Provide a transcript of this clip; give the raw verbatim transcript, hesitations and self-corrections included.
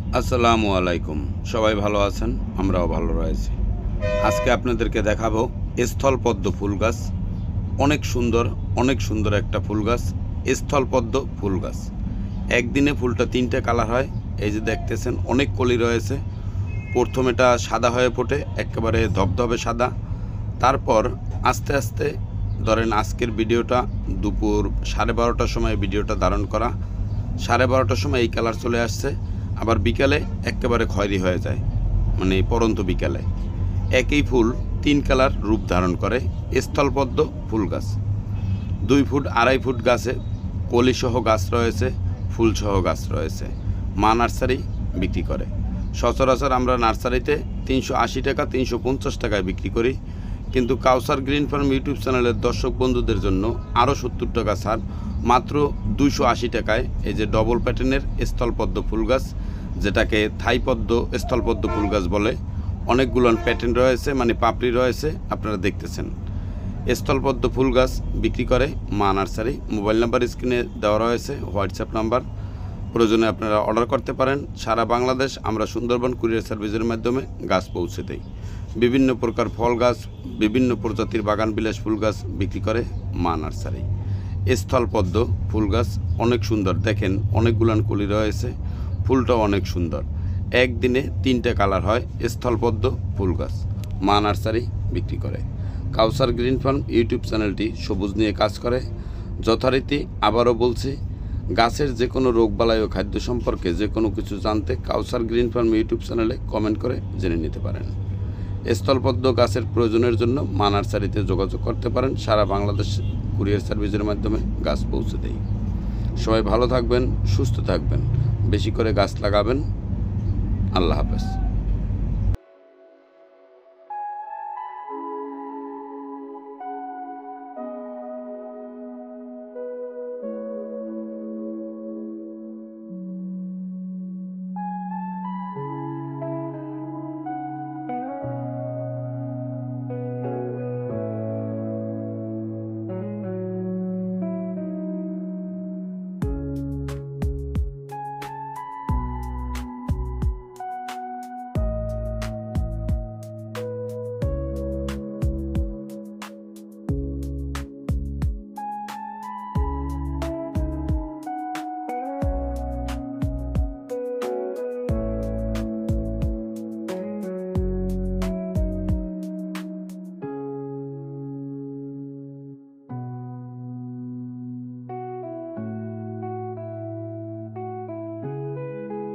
আসসালামু আলাইকুম। সবাই ভালো আছেন? আমরাও ভালো রয়েছি। আজকে আপনাদেরকে দেখাবো স্থলপদ্ম ফুল গাছ। অনেক সুন্দর, অনেক সুন্দর একটা ফুল গাছ, স্থলপদ্ম ফুল গাছ। একদিনে ফুলটা তিনটে কালার হয়। এই যে দেখতেছেন অনেক কলি রয়েছে। প্রথম এটা সাদা হয়ে ফোটে, একেবারে ধবধবে সাদা। তারপর আস্তে আস্তে ধরেন আজকের ভিডিওটা দুপুর সাড়ে বারোটার সময় ভিডিওটা ধারণ করা। সাড়ে বারোটার সময় এই কালার চলে আসছে, আবার বিকালে একেবারে খয়েরি হয়ে যায়, মানে পরন্ত বিকালে। একই ফুল তিন কালার রূপ ধারণ করে স্থলপদ্ম ফুল গাছ। দুই ফুট আড়াই ফুট গাছে কলিসহ গাছ রয়েছে, ফুলসহ গাছ রয়েছে। মা নার্সারি বিক্রি করে। সচরাচর আমরা নার্সারিতে তিনশো আশি টাকা তিনশো পঞ্চাশ টাকায় বিক্রি করি, কিন্তু কাউসার গ্রিন ফার্ম ইউটিউব চ্যানেলের দর্শক বন্ধুদের জন্য আরও সত্তর টাকা ছাড়, মাত্র দুইশো আশি টাকায় এই যে ডবল প্যাটার্নের স্থলপদ্ম ফুল গাছ, যেটাকে থাইপদ্ম স্থলপদ্ম ফুল গাছ বলে। অনেকগুলো প্যাটার্ন রয়েছে, মানে পাপড়ি রয়েছে, আপনারা দেখতেছেন। স্থলপদ্ম ফুল গাছ বিক্রি করে মা নার্সারি। মোবাইল নাম্বার স্ক্রিনে দেওয়া রয়েছে, হোয়াটসঅ্যাপ নাম্বার। প্রয়োজনে আপনারা অর্ডার করতে পারেন। সারা বাংলাদেশ আমরা সুন্দরবন কুরিয়ার সার্ভিসের মাধ্যমে গাছ পৌঁছে দেই। বিভিন্ন প্রকার ফল গাছ, বিভিন্ন প্রজাতির বাগান বিলাস ফুল গাছ বিক্রি করে মা নার্সারি। স্থলপদ্ম ফুল গাছ অনেক সুন্দর, দেখেন অনেকগুলান কলি রয়েছে, ফুলটাও অনেক সুন্দর। একদিনে তিনটে কালার হয় স্থলপদ্ম ফুল গাছ। মা নার্সারি বিক্রি করে। কাউসার গ্রিন ফার্ম ইউটিউব চ্যানেলটি সবুজ নিয়ে কাজ করে। যথারীতি আবারও বলছি, গাছের যে কোনো রোগবালাই ও খাদ্য সম্পর্কে যে কোনো কিছু জানতে কাউসার গ্রিন ফার্ম ইউটিউব চ্যানেলে কমেন্ট করে জেনে নিতে পারেন। স্থলপদ্ম গাছের প্রয়োজনের জন্য মা নার্সারিতে যোগাযোগ করতে পারেন। সারা বাংলাদেশ কুরিয়ার সার্ভিসের মাধ্যমে গাছ পৌঁছে দেই। সবাই ভালো থাকবেন, সুস্থ থাকবেন, বেশি করে গাছ লাগাবেন। আল্লাহ হাফেজ।